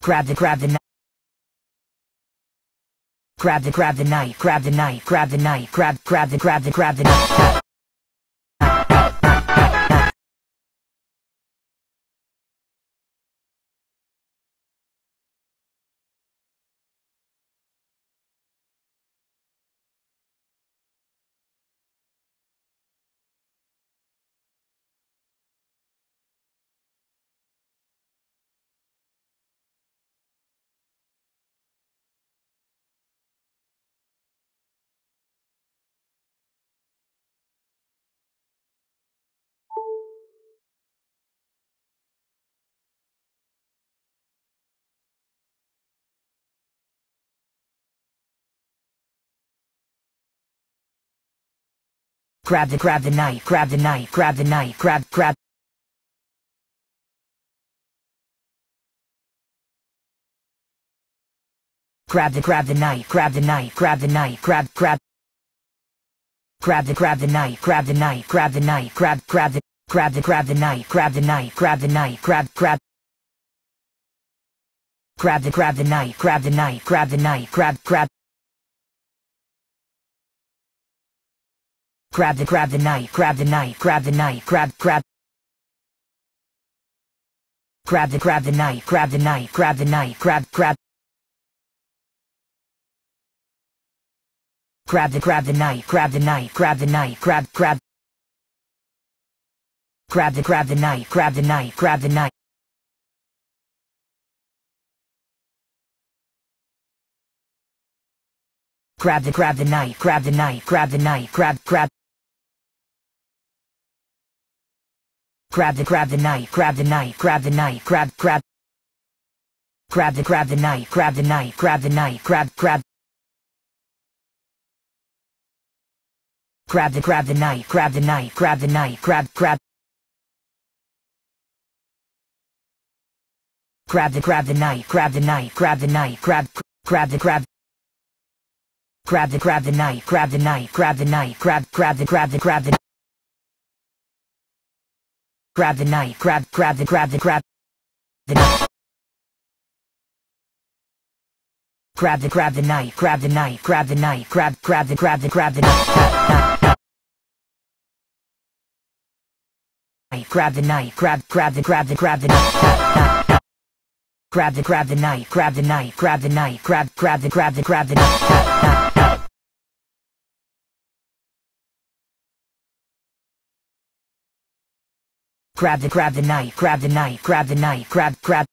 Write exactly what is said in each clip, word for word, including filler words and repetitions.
Grab the grab the knife. Grab the grab the knife. Grab the knife. Grab the knife. Grab grab the grab the grab the knife. Grab the grab the knife. Grab the knife. Grab the knife. Grab grab. Grab the grab the knife. Grab the knife. Grab the knife. Grab grab. Grab the grab the knife. Grab the knife. Grab the knife. Grab grab the grab the grab the knife. Grab the knife. Grab the knife. Grab grab. Grab the grab the knife. Grab the knife. Grab the knife. Grab grab. Grab the grab the knife. Grab the knife. Grab the knife. Grab grab. Grab the grab the knife. Grab the knife. Grab the knife. Grab grab. Grab the grab the knife. Grab the knife. Grab the knife. Grab grab. Grab the grab the knife. Grab the knife. Grab the knife. Grab the grab the knife. Grab the knife. Grab the knife. Grab grab. Grab the grab the knife. Grab the knife. Grab the knife. Grab grab. Grab the grab the knife. Grab the knife. Grab the knife. Grab grab. Grab the grab the knife. Grab the knife. Grab the knife. Grab grab. Grab the grab the knife. Grab the knife. Grab the knife. Grab grab the grab. Grab the grab the knife. Grab the knife. Grab the knife. Grab grab the grab the grab the. Grab the knife. Grab grab the grab the grab. The knife. Grab the grab the knife. Grab the knife. Grab the knife. Grab grab the grab the grab the knife. Grab the knife. Grab grab the grab the grab the knife. Grab the grab the knife. Grab the knife. Grab the knife. Grab grab the grab the grab the knife. Grab the grab the knife. Grab the knife. Grab the knife. Grab grab.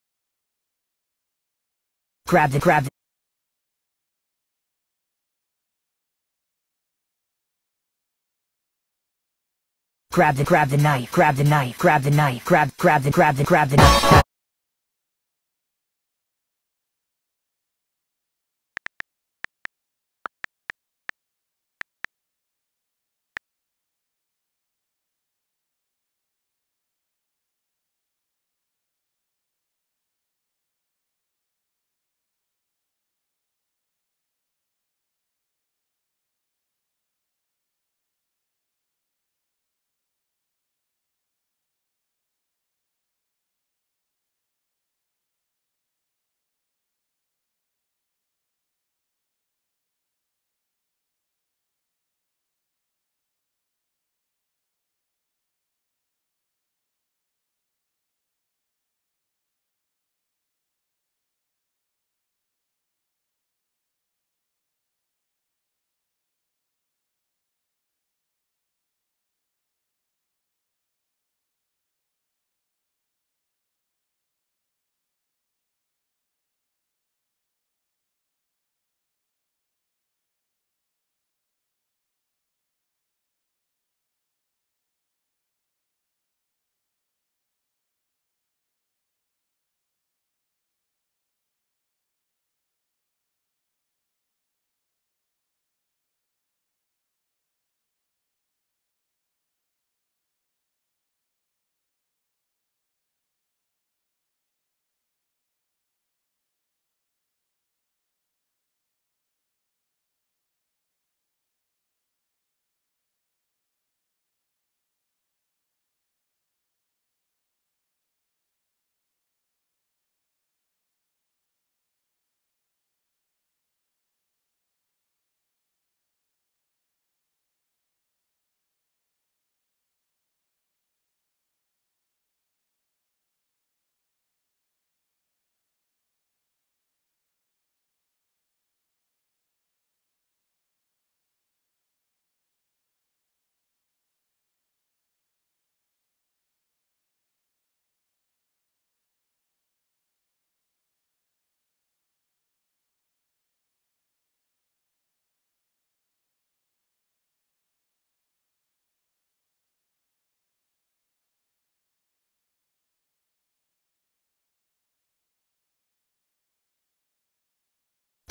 Grab the grab. Grab the grab the knife. Grab the knife. Grab the knife. Grab grab the grab the grab the knife.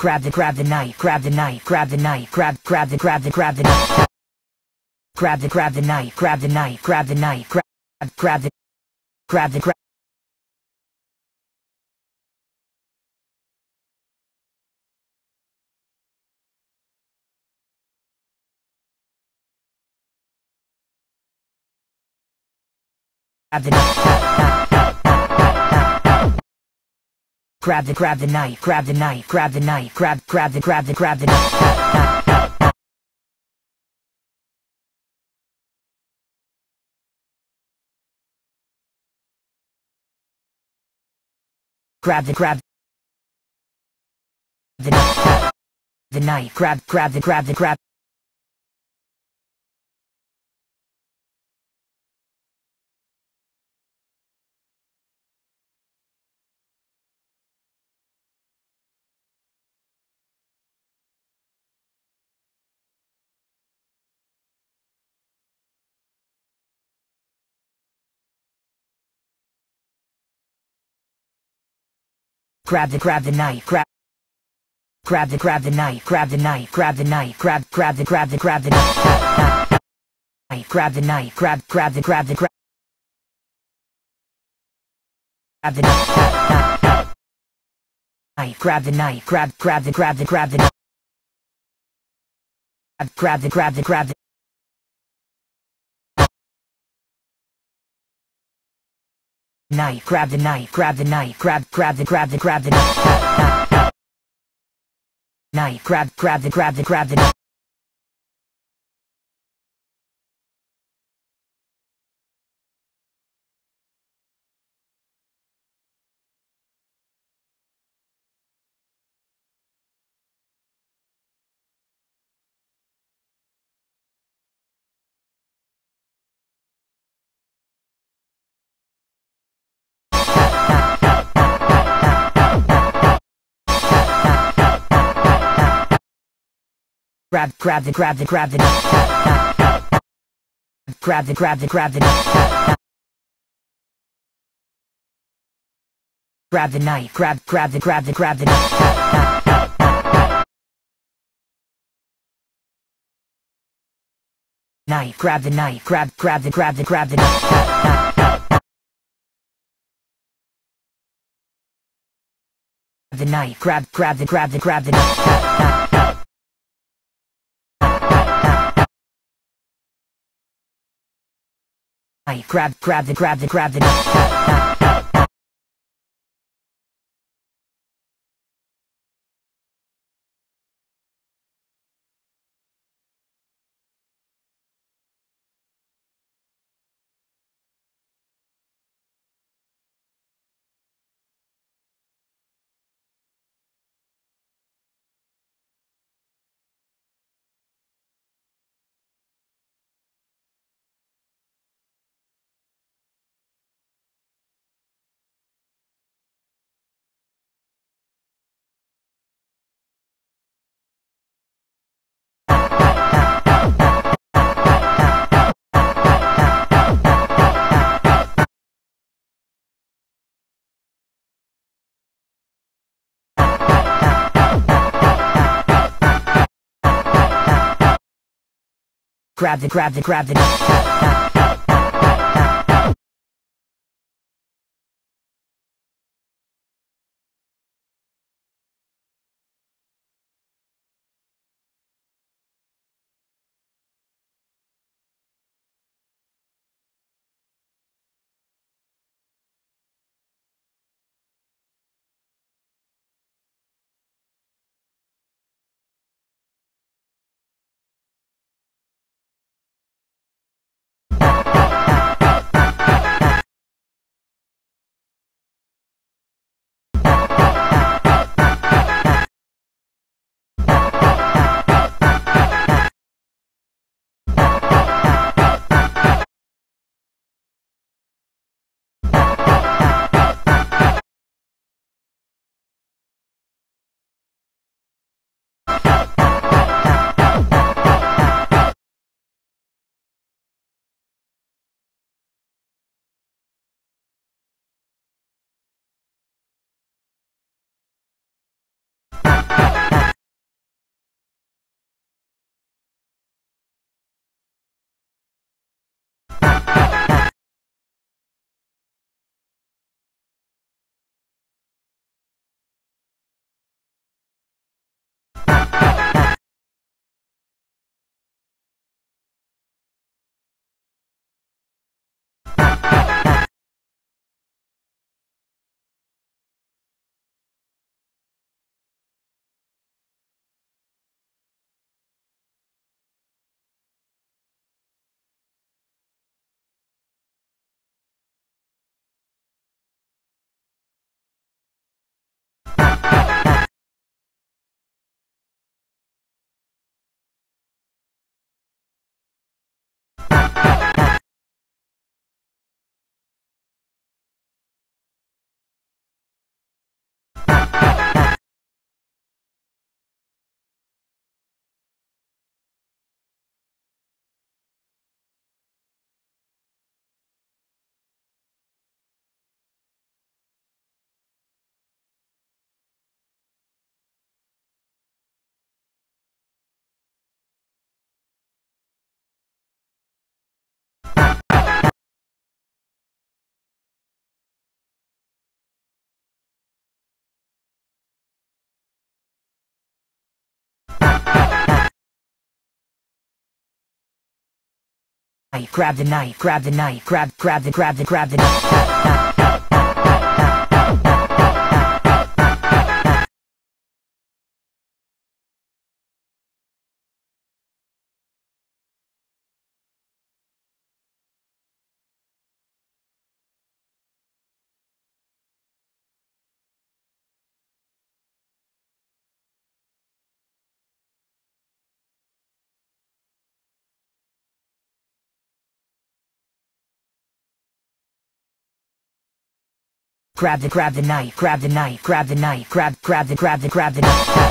grab the grab the knife, grab the knife, grab the knife, grab grab the grab the grab the knife. Grab the grab the knife, grab the knife, grab the knife, grab grab the grab the grab the grab the grab the knife, grab the knife, grab the knife, grab grab the grab the grab the knife. Grab the grab the knife, the knife, grab grab the grab the grab grab the grab the knife, grab grab the grab the knife, grab the knife, grab the knife, grab grab the grab the grab the knife, grab the knife, grab grab the grab the grab grab the knife, grab the knife, grab grab the grab the grab the knife, grab the grab the grab the knife, grab the knife, grab the knife, grab grab the grab the grab the knife, knife, grab grab the grab the grab the grab grab the grab the grab the grab the grab the grab the grab the knife, grab grab the grab the grab the knife, grab the knife, grab grab the grab the grab the the knife, grab grab the grab the grab the knife, grab grab the grab the grab the grab the grab the grab the knife, grab the knife, grab the knife, grab, grab the, grab the, grab the knife. Grab the, grab the knife, grab the knife, grab the knife, grab, grab the, grab the, grab the knife.